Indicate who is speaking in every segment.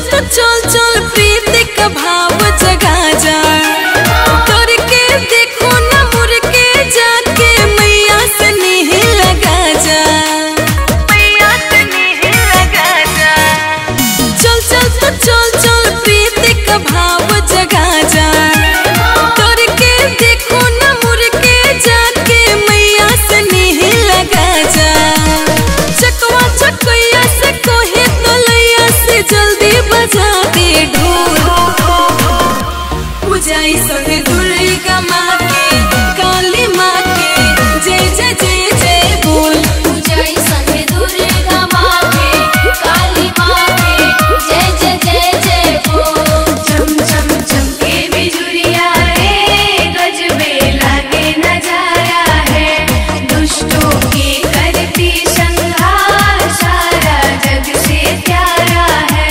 Speaker 1: तो चल चल प्रीति का भाव जगा जा, करके देखो न मुड़ के जाके मैया से नहीं लगा जा, मैया से नहीं लगा जा। चल तो चल चल प्रीति का भाव जगा जा, करके देखो न मुड़ के जाके मैया से नहीं लगा जा। चकवा चकैया से कोहे तो लैया से जल्दी बजा दे ढोल, पूजाई संगे दुर्गा माँ के काली माँ के जय जय जय जय बोल,
Speaker 2: पूजाई संगे दुर्गा माँ के काली माँ के जय जय जय जय बोल। चम चम चमके बिजुरिया रे गजबे लागे नजारा है, दुष्टों के करती संहार सारा जग से प्यारा है।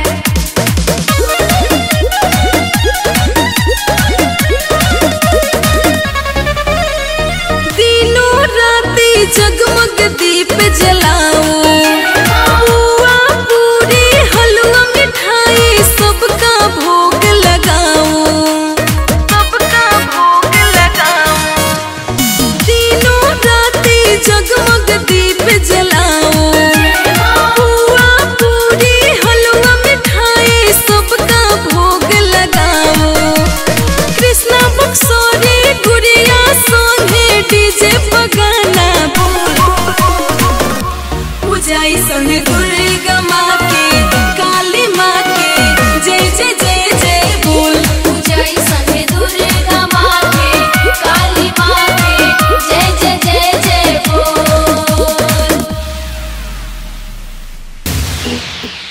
Speaker 1: दिनों राती जगमग दीप जलाओ, बुआ पूरी हलवा मिठाई सबका भोग लगाओ, सबका भोग लगाओ। दिनों राती जगमग दीप जलाओ, बुआ पूरी हलवा मिठाई सबका भोग लगाओ। कृष्णा बक्सोरी गुड़िया संगे डीजे बगाना बोल, पूजाई संगे दुर्गा माँ के काली माँ के जय जय जय जय बोल,
Speaker 2: पूजाई संगे दुर्गा माँ के काली माँ के जय जय जय जय बोल।